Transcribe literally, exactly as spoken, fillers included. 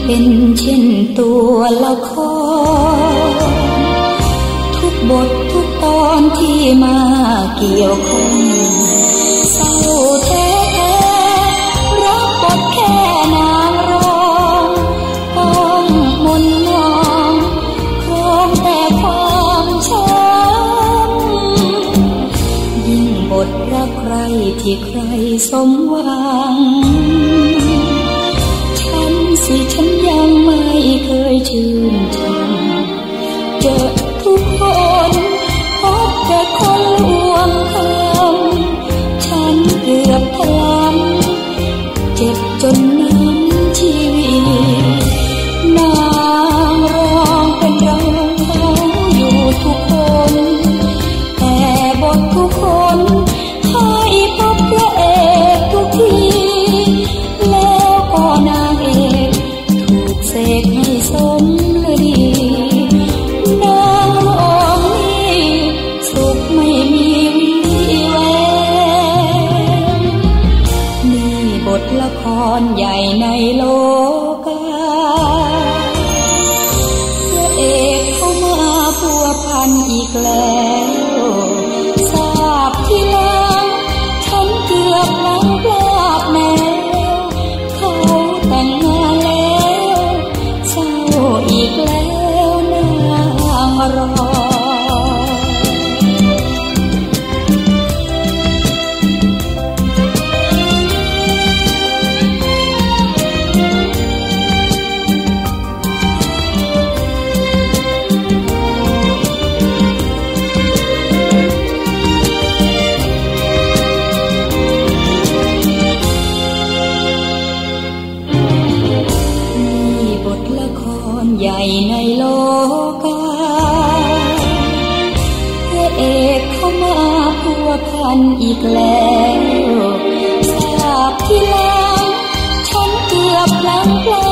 เป็นเช่นตัวละครทุกบททุกตอนที่มาเกี่ยวข้องเศร้าแท้ๆรับบทแค่นางรองต้องมนมองครองแต่ความช้ำยิ่งบทรักใครที่ใครสมหวังฉันสิฉันยังไม่เคยชื่นชมเจอทุกคนพบแต่คนลวงทำฉันเกือบทะล้ำเจ็บจนน้ำชีวิตนางร้องเป็นเราเขาอยู่ทุกคนแต่บททุกคนให้พบพระเอกทุกทีแล้วก็นางเอกถูกเสกให้สมฤดีนางร้องนี้สุขไม่มีวี่แววนี่บทละครใหญ่ในโลกาพระเอกเข้ามาพัวพันอีกแล้วทราบทีหลังฉันเกือบหลังพลาดแนวเขาแต่งงานแล้วเศร้าอีกแล้วนางรองใหญ่ในโลกาพระเอกเข้ามาพัวพันอีกแล้วทราบทีหลังฉันเกือบพลั้งพลา